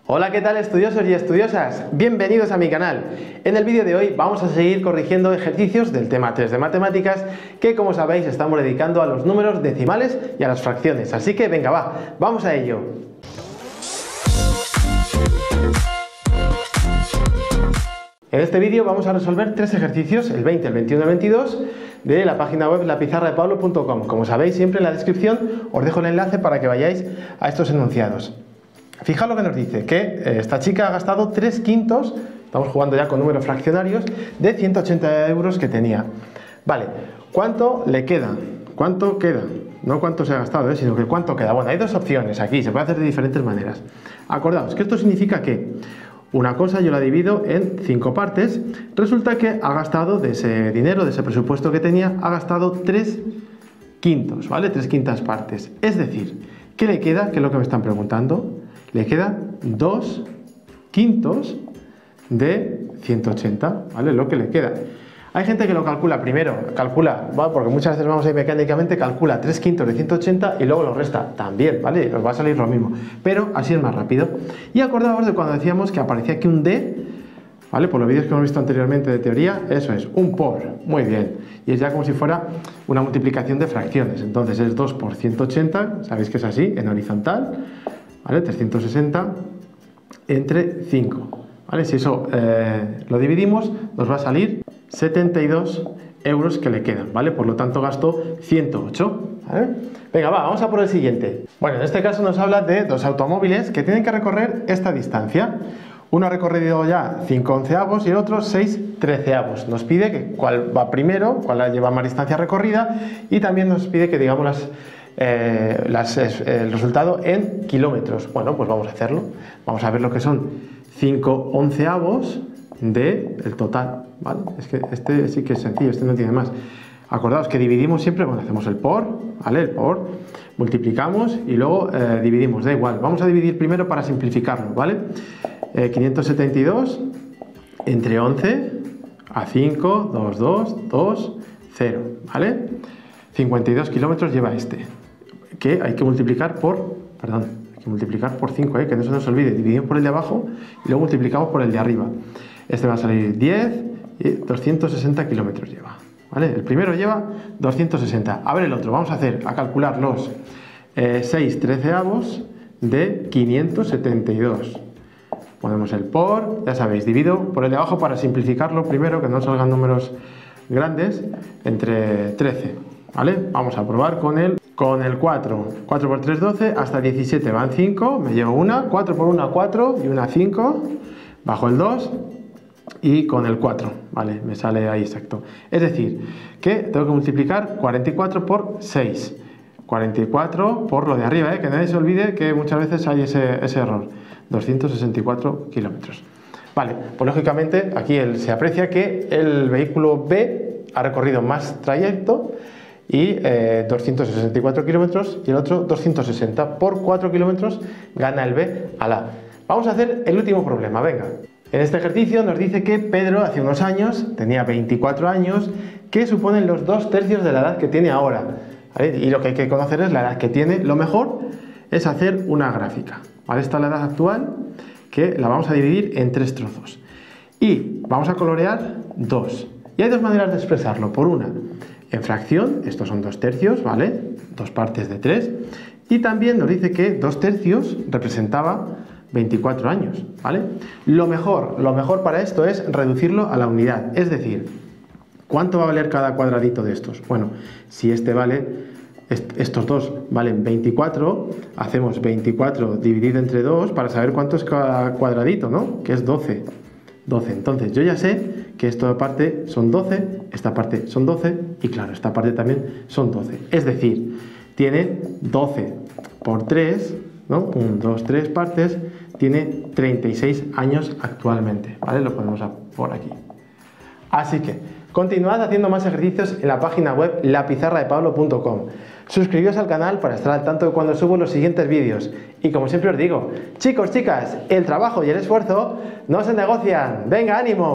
Hola, ¿qué tal estudiosos y estudiosas? Bienvenidos a mi canal. En el vídeo de hoy vamos a seguir corrigiendo ejercicios del tema 3 de matemáticas que, como sabéis, estamos dedicando a los números decimales y a las fracciones. Así que venga, vamos a ello. En este vídeo vamos a resolver tres ejercicios, el 20, el 21 y el 22, de la página web lapizarradepablo.com. Como sabéis, siempre en la descripción os dejo el enlace para que vayáis a estos enunciados. Fijaos lo que nos dice, que esta chica ha gastado 3/5, estamos jugando ya con números fraccionarios, de 180 euros que tenía. Vale, ¿cuánto le queda? ¿Cuánto queda? No cuánto se ha gastado, sino que cuánto queda. Bueno, hay dos opciones aquí, se puede hacer de diferentes maneras. Acordaos que esto significa que una cosa yo la divido en 5 partes. Resulta que ha gastado de ese dinero, de ese presupuesto que tenía, ha gastado 3/5, ¿vale? 3/5 partes. Es decir, ¿qué le queda? ¿Qué es lo que me están preguntando? Le queda 2/5 de 180, ¿vale? Lo que le queda. Hay gente que lo calcula primero, ¿vale? Porque muchas veces vamos ahí mecánicamente, calcula 3/5 de 180 y luego lo resta también, ¿vale? Os va a salir lo mismo, pero así es más rápido. Y acordaos de cuando decíamos que aparecía aquí un D, ¿vale? Por los vídeos que hemos visto anteriormente de teoría, eso es, un por, muy bien. Y es ya como si fuera una multiplicación de fracciones. Entonces es 2 por 180, sabéis que es así, en horizontal, ¿vale? 360 entre 5, ¿vale? Si eso lo dividimos, nos va a salir 72 euros que le quedan, ¿vale? Por lo tanto gasto 108, ¿vale? Venga, vamos a por el siguiente. Bueno, en este caso nos habla de dos automóviles que tienen que recorrer esta distancia. Uno ha recorrido ya 5/11 y el otro 6/13. Nos pide que cuál va primero, cuál lleva más distancia recorrida, y también nos pide que digamos el resultado en kilómetros. Bueno, pues vamos a hacerlo. Vamos a ver lo que son 5/11 del total, ¿vale? Es que este sí que es sencillo, este no tiene más. Acordaos que dividimos siempre cuando hacemos el por, ¿vale? El por, multiplicamos y luego dividimos, da igual. Vamos a dividir primero para simplificarlo, ¿vale? 572 entre 11 a 5, 2, 2, 2, 0, ¿vale? 52 kilómetros lleva este, que hay que multiplicar por, hay que multiplicar por 5, que no se nos olvide, dividimos por el de abajo y luego multiplicamos por el de arriba. Este va a salir 10 y 260 kilómetros lleva, ¿vale? El primero lleva 260. A ver el otro, vamos a calcular los 6/13 de 572. Ponemos el por, ya sabéis, divido por el de abajo para simplificarlo primero, que no salgan números grandes, entre 13, ¿vale? Vamos a probar con el 4. 4 por 3, 12, hasta 17 van 5, me llevo una, 4 por 1, 4 y una 5, bajo el 2 y con el 4, ¿vale? Me sale ahí exacto. Es decir, que tengo que multiplicar 44 por 6. 44 por lo de arriba, que nadie se olvide que muchas veces hay ese error. 264 kilómetros. Vale, pues lógicamente aquí se aprecia que el vehículo B ha recorrido más trayecto y 264 kilómetros y el otro 260. Por 4 kilómetros gana el B al A. Vamos a hacer el último problema, venga. En este ejercicio nos dice que Pedro hace unos años tenía 24 años, que suponen los 2/3 de la edad que tiene ahora, ¿vale? Y lo que hay que conocer es la edad que tiene. Lo mejor es hacer una gráfica, ¿vale? Esta es la edad actual, que la vamos a dividir en 3 trozos. Y vamos a colorear 2. Y hay dos maneras de expresarlo. Por una, en fracción, estos son 2/3, ¿vale? 2 partes de 3. Y también nos dice que 2/3 representaba 24 años, ¿vale? Lo mejor para esto es reducirlo a la unidad. Es decir, ¿cuánto va a valer cada cuadradito de estos? Bueno, si estos dos valen 24, hacemos 24 dividido entre 2 para saber cuánto es cada cuadradito, ¿no? Que es 12. 12. Entonces yo ya sé que esta parte son 12, esta parte son 12 y claro, esta parte también son 12. Es decir, tiene 12 por 3, ¿no? 1, 2, 3 partes, tiene 36 años actualmente, ¿vale? Lo ponemos por aquí. Así que continuad haciendo más ejercicios en la página web lapizarradepablo.com. Suscribíos al canal para estar al tanto de cuando subo los siguientes vídeos. Y como siempre os digo, chicos, chicas, el trabajo y el esfuerzo no se negocian. ¡Venga, ánimo!